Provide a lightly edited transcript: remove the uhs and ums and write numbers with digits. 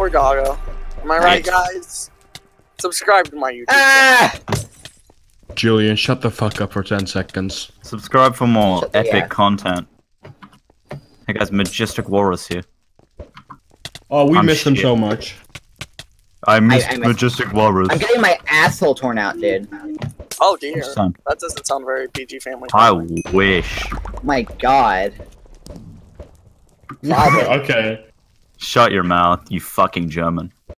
doggo. Am I right, guys? Subscribe to my YouTube channel. Julian, shut the fuck up for 10 seconds. Subscribe for more epic content. Hey guys, Majestic Walrus here. Oh, we missed him so much. I missed Majestic Walrus. I'm getting my asshole torn out, dude. Oh dear. That doesn't sound very PG family. I wish. My god. Okay. Shut your mouth, you fucking German.